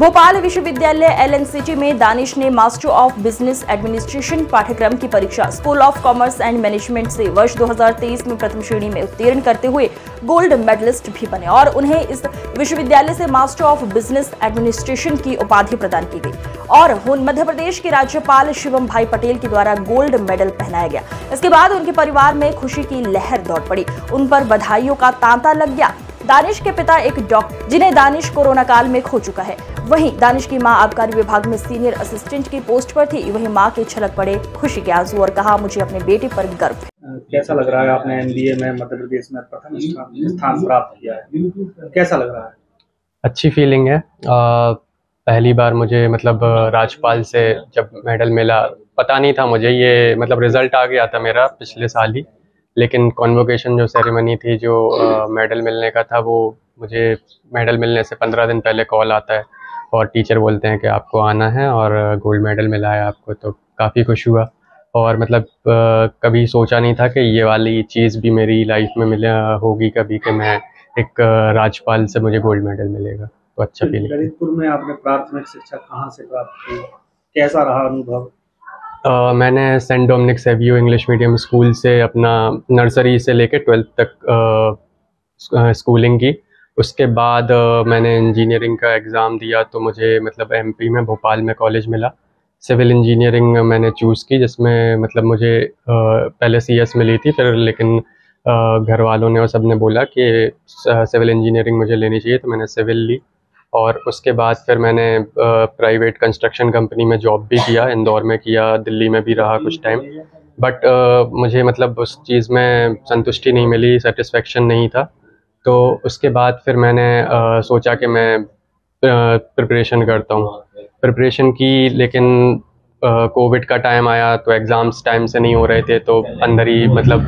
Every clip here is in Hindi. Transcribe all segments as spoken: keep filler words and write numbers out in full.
भोपाल विश्वविद्यालय एलएनसीटी में दानिश ने मास्टर ऑफ बिजनेस एडमिनिस्ट्रेशन पाठ्यक्रम की परीक्षा school of commerce and management से वर्ष दो हज़ार तेईस में प्रथम श्रेणी में उत्तीर्ण करते हुए गोल्ड मेडलिस्ट भी बने और उन्हें इस विश्वविद्यालय से मास्टर ऑफ बिजनेस एडमिनिस्ट्रेशन की उपाधि प्रदान की गई और मध्य प्रदेश के राज्यपाल शिवम भाई पटेल के द्वारा गोल्ड मेडल पहनाया गया। इसके बाद उनके परिवार में खुशी की लहर दौड़ पड़ी, उन पर बधाइयों का तांता लग गया। दानिश के पिता एक डॉक्टर जिन्हें दानिश कोरोना काल में खो चुका है, वहीं दानिश की मां आबकारी विभाग में सीनियर असिस्टेंट की पोस्ट पर थी। वहीं मां के छलक पड़े खुशी के आंसू और कहा, मुझे अपने बेटे पर गर्व है। कैसा लग रहा है? आपने एमबीए में मध्य प्रदेश में प्रथम स्थान प्राप्त किया है, कैसा लग रहा है? अच्छी फीलिंग है। आ, पहली बार मुझे मतलब राज्यपाल से जब मेडल मिला, पता नहीं था मुझे, ये मतलब रिजल्ट आ गया था मेरा पिछले साल ही, लेकिन कॉन्वोकेशन जो सेरेमनी थी, जो मेडल मिलने का था, वो मुझे मेडल मिलने से पंद्रह दिन पहले कॉल आता है और टीचर बोलते हैं कि आपको आना है और गोल्ड मेडल मिला है आपको। तो काफ़ी खुश हुआ और मतलब आ, कभी सोचा नहीं था कि ये वाली चीज़ भी मेरी लाइफ में मिले होगी कभी, कि मैं एक राज्यपाल से मुझे गोल्ड मेडल मिलेगा। तो अच्छा फीलिंग। ललितपुर में आपने प्राथमिक शिक्षा कहाँ से प्राप्त की, कैसा रहा अनुभव? Uh, मैंने saint Dominic Savio English medium school से अपना नर्सरी से लेकर ट्वेल्थ तक स्कूलिंग की। उसके बाद uh, मैंने इंजीनियरिंग का एग्ज़ाम दिया तो मुझे मतलब एमपी में भोपाल में कॉलेज मिला। सिविल इंजीनियरिंग मैंने चूज़ की, जिसमें मतलब मुझे uh, पहले सीएस मिली थी, फिर लेकिन uh, घर वालों ने और सब ने बोला कि सिविल इंजीनियरिंग मुझे लेनी चाहिए, तो मैंने सिविल ली। और उसके बाद फिर मैंने प्राइवेट कंस्ट्रक्शन कंपनी में जॉब भी किया, इंदौर में किया, दिल्ली में भी रहा कुछ टाइम। बट uh, मुझे मतलब उस चीज़ में संतुष्टि नहीं मिली, सेटिस्फेक्शन नहीं था। तो उसके बाद फिर मैंने uh, सोचा कि मैं प्रिपरेशन uh, करता हूँ। प्रिपरेशन की, लेकिन कोविड uh, का टाइम आया तो एग्ज़ाम्स टाइम से नहीं हो रहे थे, तो अंदर ही मतलब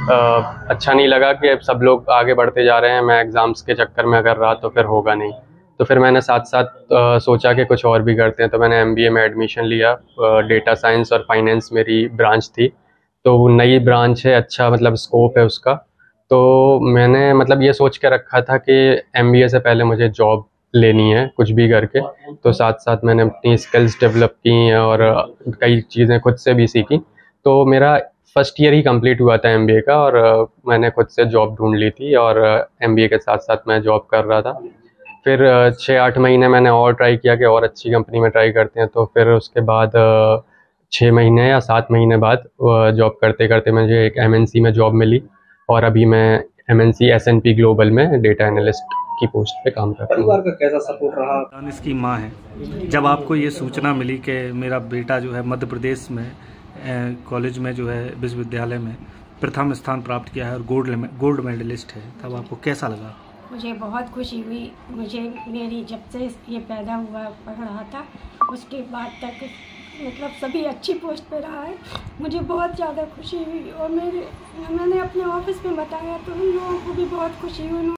uh, अच्छा नहीं लगा कि सब लोग आगे बढ़ते जा रहे हैं, मैं एग्ज़ाम्स के चक्कर में अगर रहा तो फिर होगा नहीं। तो फिर मैंने साथ साथ आ, सोचा कि कुछ और भी करते हैं, तो मैंने एमबीए में एडमिशन लिया। डेटा साइंस और फाइनेंस मेरी ब्रांच थी, तो वो नई ब्रांच है, अच्छा मतलब स्कोप है उसका। तो मैंने मतलब ये सोच के रखा था कि एमबीए से पहले मुझे जॉब लेनी है कुछ भी करके। तो साथ साथ मैंने अपनी स्किल्स डेवलप की और कई चीज़ें खुद से भी सीखी। तो मेरा फर्स्ट ईयर ही कंप्लीट हुआ था एमबीए का और मैंने खुद से जॉब ढूंढ ली थी और एमबीए के साथ साथ मैं जॉब कर रहा था। फिर छः आठ महीने मैंने और ट्राई किया कि और अच्छी कंपनी में ट्राई करते हैं। तो फिर उसके बाद छः महीने या सात महीने बाद जॉब करते करते मुझे एक एमएनसी में जॉब मिली और अभी मैं एमएनसी एसएनपी ग्लोबल में डेटा एनालिस्ट की पोस्ट पे काम करता हूँ। परिवार का कैसा सपोर्ट रहा? दानिश की माँ है, जब आपको ये सूचना मिली कि मेरा बेटा जो है मध्य प्रदेश में कॉलेज में जो है विश्वविद्यालय में प्रथम स्थान प्राप्त किया है और गोल्ड गोल्ड मेडलिस्ट है, तब आपको कैसा लगा? मुझे बहुत खुशी हुई। मुझे मेरी जब से ये पैदा हुआ पढ़ रहा था उसके बाद तक मतलब सभी अच्छी पोस्ट पे रहा है। मुझे बहुत ज़्यादा खुशी हुई और मेरे मैंने अपने ऑफिस में बताया तो उन लोगों को भी बहुत खुशी हुई।